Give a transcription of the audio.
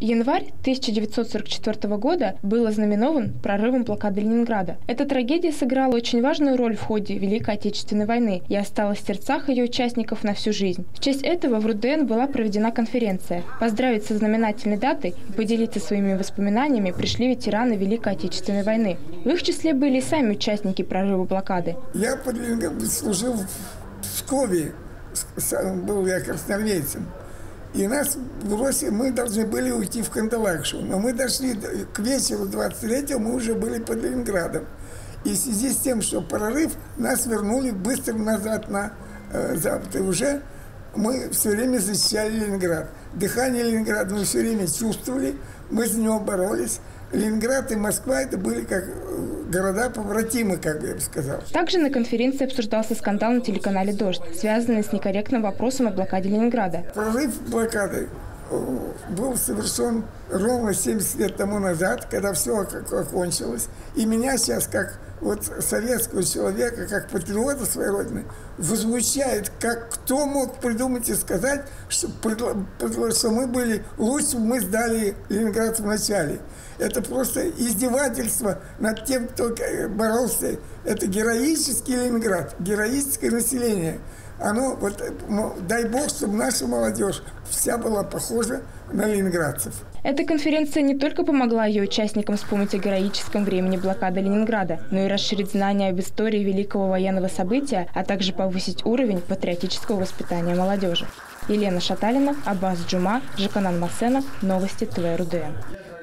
Январь 1944 года был ознаменован прорывом блокады Ленинграда. Эта трагедия сыграла очень важную роль в ходе Великой Отечественной войны и осталась в сердцах ее участников на всю жизнь. В честь этого в РУДН была проведена конференция. Поздравить со знаменательной датой и поделиться своими воспоминаниями пришли ветераны Великой Отечественной войны. В их числе были и сами участники прорыва блокады. Я под Ленинградом служил в Пскове, был я красноармейцем. И нас бросили, мы должны были уйти в Кандалакшу. Но мы дошли к вечеру 23-го, мы уже были под Ленинградом. И в связи с тем, что прорыв, нас вернули быстро назад на запад. И уже мы все время защищали Ленинград. Дыхание Ленинграда мы все время чувствовали, мы за него боролись. Ленинград и Москва – это были как города-побратимы, как бы я бы сказал. Также на конференции обсуждался скандал на телеканале «Дождь», связанный с некорректным вопросом о блокаде Ленинграда. Прорыв блокады был совершен ровно 70 лет тому назад, когда все окончилось. И меня сейчас, как вот советского человека, как патриота своей родины, возмущает, как кто мог придумать и сказать, что мы были лучше, мы сдали Ленинград в начале. Это просто издевательство над тем, кто боролся. Это героический Ленинград, героическое население. Оно, вот, дай бог, чтобы наша молодежь вся была похожа на ленинградцев. Эта конференция не только помогла ее участникам вспомнить о героическом времени блокады Ленинграда, но и расширить знания об истории великого военного события, а также повысить уровень патриотического воспитания молодежи. Елена Шаталина, Аббас Джума, Жаканан Масена. Новости ТВ РУДН.